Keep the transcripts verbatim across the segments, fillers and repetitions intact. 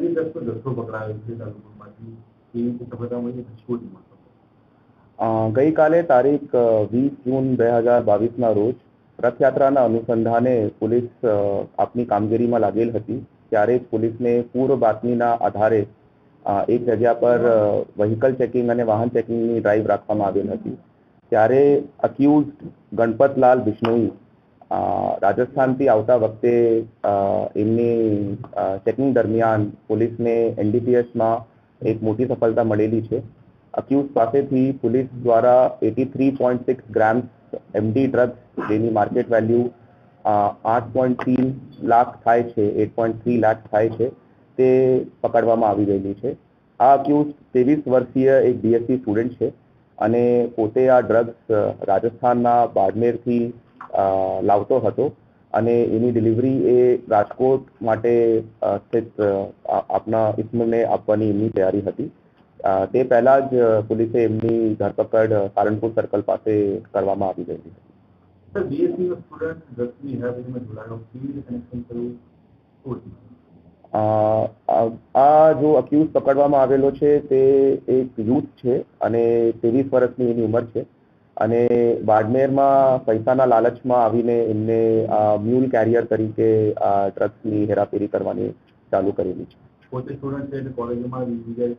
દસતો જથ્થો પકડાયો છે તાલુકામાંથી એ રીતે સફળતા મળી રાજકોટમાં? ગઈકાલે તારીખ વીસ જૂન બે હજાર બાવીસના રોજ રથયાત્રાના અનુસંધાને પોલીસ આપની કામગીરીમાં લાગેલ હતી. ત્યારે જ પોલીસને પૂર્વ બાતમીના આધારે એક જગ્યા પર વ્હીકલ ચેકિંગ અને વાહન ચેકિંગની ડ્રાઈવ રાખવામાં આવેલ હતી. ત્યારે અક્યુઝડ ગણપતલાલ બિશ્નોઈ રાજસ્થાનથી આવતા વખતે એમની ચેકિંગ દરમિયાન પોલીસને એનડીપીએસમાં એક મોટી સફળતા મળેલી છે. અક્યુઝ પાસેથી પોલીસ દ્વારા eighty three point six grams MD drugs જેની માર્કેટ વેલ્યુ આઠ પોઈન્ટ ત્રણ લાખ થાય છે, એટ પોઈન્ટ થ્રી લાખ થાય છે, તે પકડવામાં આવી ગયેલી છે. આ અક્યુઝ ત્રેવીસ વર્ષીય એક બીએસસી સ્ટુડન્ટ છે અને પોતે આ ડ્રગ્સ રાજસ્થાનના બાડમેરથી લાવતો હતો અને એની ડિલિવરી એ રાજકોટ માટે સ્થિત આપના ઇસ્મને આપવાની એમની તૈયારી હતી. તે પહેલા જ પોલીસે એમની ધરપકડ સારણપુર સર્કલ પાસે કરવામાં આવી ગયેલી હતી. સર, બીએસસી નો સ્ટુડન્ટ ડ્રગ્સની હેરાફેરીમાં જોડાયો, કેવી રીતે કનેક્શન થયું? આ જો અક્યુઝ પકડવામાં આવેલો છે તે એક યુથ છે અને ત્રેવીસ વર્ષની એની ઉંમર છે અને બાડમેરમાં પૈસાના લાલચમાં આવીને એમને મ્યુલ કેરિયર તરીકે આ ડ્રગ્સની હેરાફેરી કરવાની ચાલુ કરેલી છે. પોતે સ્ટુડન્ટ છે એટલે કોલેજમાં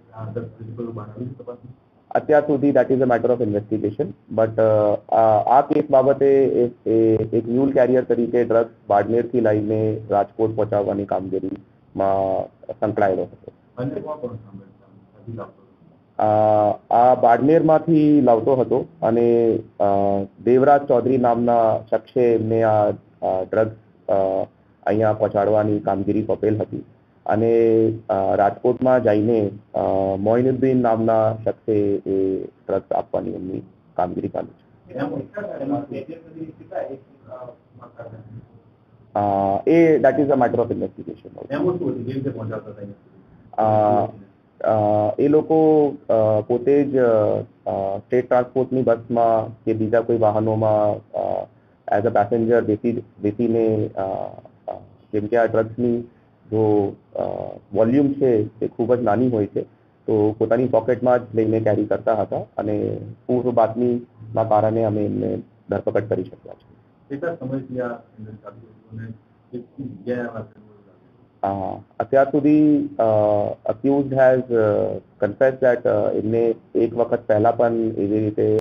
અત્યાર સુધી that is a matter of investigation, but આ કેસ બાબતે એક મ્યુલ કેરિયર તરીકે ડ્રગ્સ બાડમેરથી લઈને રાજકોટ પહોંચાડવાની કામગીરીમાં સંકળાયેલો હતો. આ બાડમેરમાંથી લાવતો હતો અને દેવરાજ ચૌધરી નામના શખ્સે એમને આ ડ્રગ્સ અહીંયા પહોંચાડવાની કામગીરી સોંપેલ હતી અને રાજકોટમાં જઈને મોઇનુદ્દીન નામના શખ્સે એ ડ્રગ્સ આપવાની એમની કામગીરી ચાલુ છે. Uh that is a matter of investigation. એ લોકો પોતે જ સ્ટેટ ટ્રાન્સપોર્ટની બસમાં કે બીજા કોઈ વાહનોમાં એઝ અ પેસેન્જર બેસી બેસીને જેમ કે આ ડ્રગ્સની જો વોલ્યુમ છે તે ખૂબ જ નાની હોય છે તો પોતાની પોકેટમાં જ લઈને કેરી કરતા હતા અને પૂર્વ બાતમીના કારણે અમે એમને ધરપકડ કરી શક્યા છે. કેટલા સમયથી આ અત્યાર સુધી અક્યુઝડ હેઝ કન્ફેસ દેટ એમને એક વખત પહેલા પણ એવી રીતે